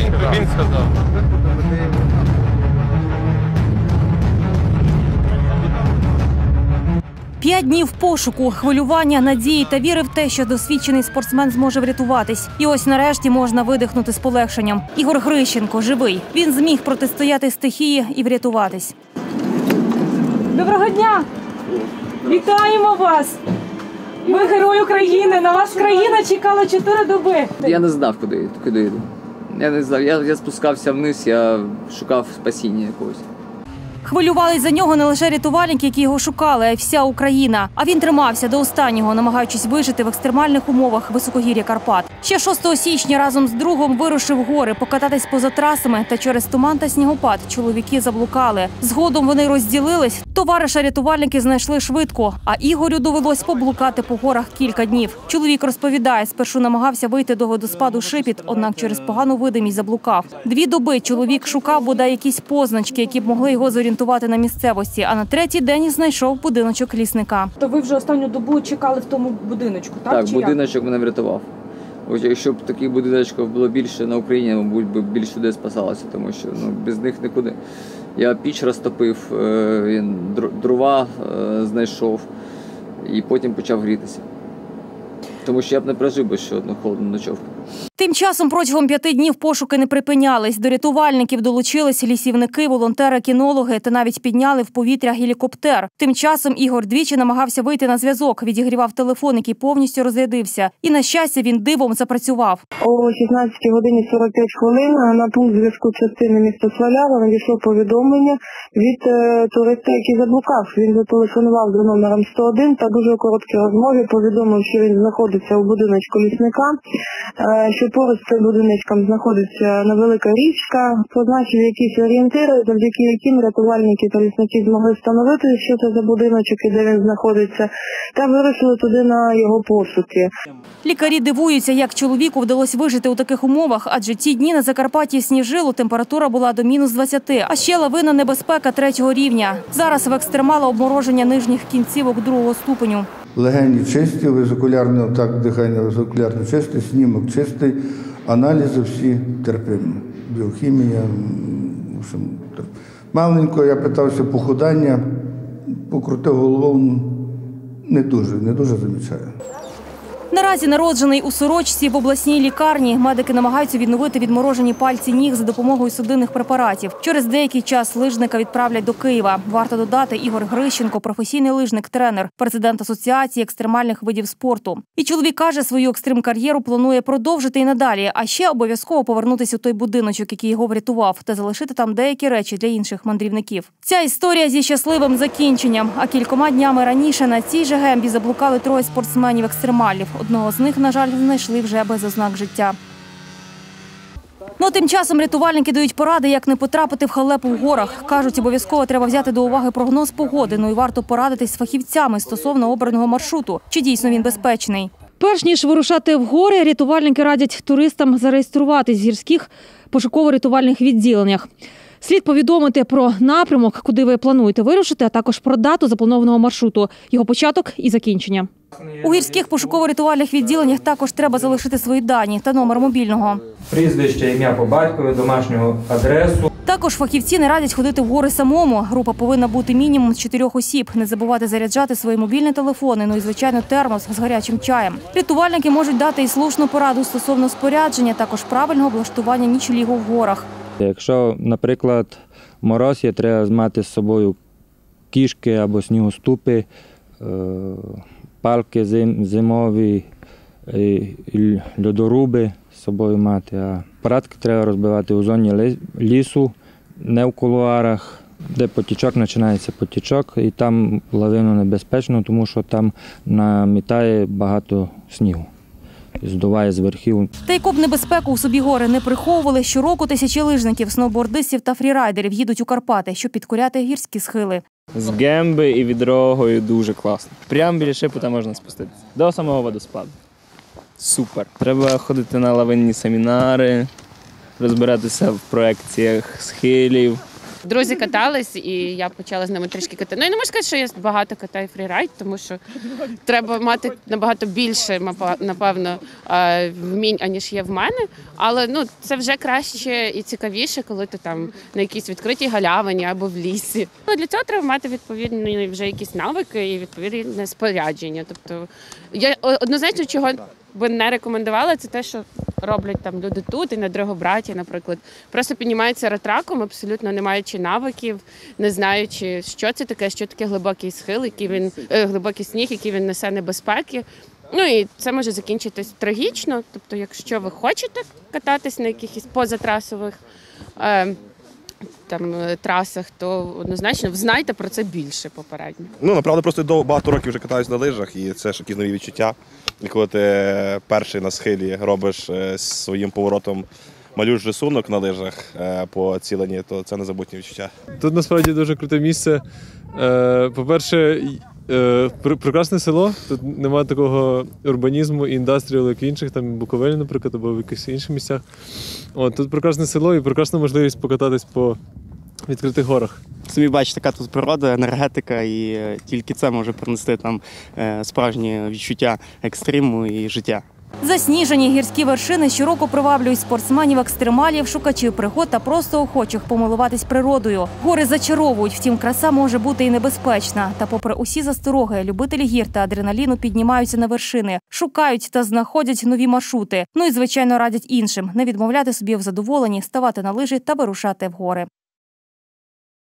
Він сказав. 5 днів пошуку, хвилювання, надії та віри в те, що досвідчений спортсмен зможе врятуватись. І ось нарешті можна видихнути з полегшенням. Ігор Грищенко живий. Він зміг протистояти стихії і врятуватись. Доброго дня! Вітаємо вас! Ви герой України. На вас країна чекала 4 доби. Я не знав, куди йду. Я не знав. Я спускався вниз, я шукав спасіння якогось. Хвилювались за нього не лише рятувальники, які його шукали, а й вся Україна. А він тримався до останнього, намагаючись вижити в екстремальних умовах високогір'я Карпат. Ще 6 січня разом з другом вирушив в гори, покататись поза трасами, та через туман та снігопад чоловіки заблукали. Згодом вони розділились, товариша рятувальники знайшли швидко, а Ігорю довелось поблукати по горах кілька днів. Чоловік розповідає, спершу намагався вийти до водоспаду Шипіт, однак через погану видимість заблукав. 2 доби чоловік шукав бодай якісь позначки, які б могли його зорієнтувати на місцевості, а на 3-й день знайшов будиночок лісника. То ви вже останню добу чекали в тому будиночку, так? Так, будиночок мене врятував. Ось якщо б таких будиночків було більше на Україні, мабуть, би більше людей спасалося, тому що без них нікуди. Я піч розтопив, дрова знайшов і потім почав грітися. Тому що я б не прожив би ще одну холодну ночовку. Тим часом протягом 5 днів пошуки не припинялись. До рятувальників долучились лісівники, волонтери, кінологи та навіть підняли в повітря гелікоптер. Тим часом Ігор двічі намагався вийти на зв'язок, відігрівав телефон, який повністю розрядився. І, на щастя, він дивом запрацював. О 16 годині 45 хвилин на пункт зв'язку частини міста Свалява надійшло повідомлення від туриста, який заблукав. Він зателефонував за номером 101 та дуже у короткій розмові повідомив, що він знаходиться у будиночку лісника, що поруч з цим будиночком знаходиться невелика річка, позначив якісь орієнтири, завдяки яким рятувальники та лісники змогли встановити, що це за будиночок і де він знаходиться, та вирушили туди на його пошуки. Лікарі дивуються, як чоловіку вдалося вижити у таких умовах, адже ті дні на Закарпатті сніжило, температура була до -20, а ще лавина небезпека 3-го рівня. Зараз в екстремала обмороження нижніх кінцівок 2-го ступеню. Легені чисті, високулярний отак дихання високулярний чистий, снімок чистий, аналізи всі терпимі. Біохімія, в общем, маленько я питався похудання, покрутив головою, не дуже замічаю. Наразі народжений у Сорочці в обласній лікарні. Медики намагаються відновити відморожені пальці ніг за допомогою судинних препаратів. Через деякий час лижника відправлять до Києва. Варто додати, Ігор Грищенко – професійний лижник-тренер, президент Асоціації екстремальних видів спорту. І чоловік каже, свою екстрим-кар'єру планує продовжити і надалі, а ще обов'язково повернутися у той будиночок, який його врятував, та залишити там деякі речі для інших мандрівників. Ця історія зі щасливим закінченням. А кількома днями раніше на цій же гембі заблукали 3 спортсменів-екстремалів. Одного з них, на жаль, знайшли вже без ознак життя. Тим часом рятувальники дають поради, як не потрапити в халепу в горах. Кажуть, обов'язково треба взяти до уваги прогноз погоди, і варто порадитись з фахівцями стосовно обраного маршруту, чи дійсно він безпечний. Перш ніж вирушати в гори, рятувальники радять туристам зареєструватись в гірських пошуково-рятувальних відділеннях. Слід повідомити про напрямок, куди ви плануєте вирушити, а також про дату запланованого маршруту, його початок і закінчення. У гірських пошуково-рятувальних відділеннях також треба залишити свої дані та номер мобільного. Прізвище, ім'я по батькові, домашню адресу. Також фахівці не радять ходити в гори самому. Група повинна бути мінімум з 4 осіб. Не забувати заряджати свої мобільні телефони, і, звичайно, термос з гарячим чаєм. Рятувальники можуть дати і слушну пораду стосовно спорядження, також правильного облаштування нічлігу в горах. Якщо, наприклад, мороз є, треба мати з собою кішки або снігоступи, палки зимові, льодоруби з собою мати. А палатки треба розбивати у зоні лісу, не в кулуарах, де потічок, починається потічок, і там лавину небезпечно, тому що там намітає багато снігу. Здуває з верхів. Та й коп небезпеку у собі гори не приховували. Щороку тисячі лижників, сноубордистів та фрірайдерів їдуть у Карпати, щоб підкоряти гірські схили. З гемби і відрогою дуже класно. Прямо біля Шипіта можна спуститися. До самого водоспаду. Супер. Треба ходити на лавинні семінари, розбиратися в проекціях схилів, друзі катались, і я почала з ними трішки катати. Ну, я не можу сказати, що я багато катаю фрірайд, тому що треба мати набагато більше, напевно, вмінь, аніж є в мене. Але ну, це вже краще і цікавіше, коли ти там на якійсь відкритій галявині або в лісі. Але для цього треба мати відповідні вже якісь навики і відповідне спорядження. Тобто я однозначно, чого би не рекомендувала, це те, що роблять там люди тут і на Драгобраті, наприклад. Просто піднімаються ретраком, абсолютно не маючи навиків, не знаючи, що це таке, що таке глибокий схил, глибокий сніг, який він несе небезпеки. Ну і це може закінчитись трагічно. Тобто, якщо ви хочете кататись на якихось позатрасових трасах, то однозначно знайте про це більше попередньо. Ну, направду, просто багато років вже катаюсь на лижах, і це ж якісь нові відчуття. І коли ти перший на схилі робиш своїм поворотом малюєш рисунок на лижах по ціленні, то це незабутні відчуття. Тут насправді дуже круте місце. По-перше, прекрасне село, тут немає такого урбанізму і індастріалу, як в інших, там в Буковелі, наприклад, або в якихось інших місцях. Тут прекрасне село і прекрасна можливість покататись по відкритих горах. Самі бачите, така тут природа, енергетика, і тільки це може принести там справжнє відчуття екстриму і життя. Засніжені гірські вершини щороку приваблюють спортсменів-екстремалів, шукачів пригод та просто охочих помилуватись природою. Гори зачаровують, втім, краса може бути і небезпечна. Та попри усі застороги, любителі гір та адреналіну піднімаються на вершини, шукають та знаходять нові маршрути. Ну і, звичайно, радять іншим – не відмовляти собі в задоволенні, ставати на лижі та вирушати в гори.